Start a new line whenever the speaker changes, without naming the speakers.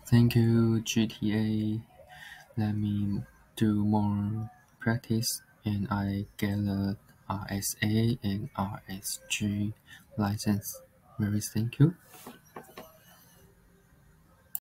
Thank you, GTA. Let me do more practice and I get a RSA and RSG license. Very thank you.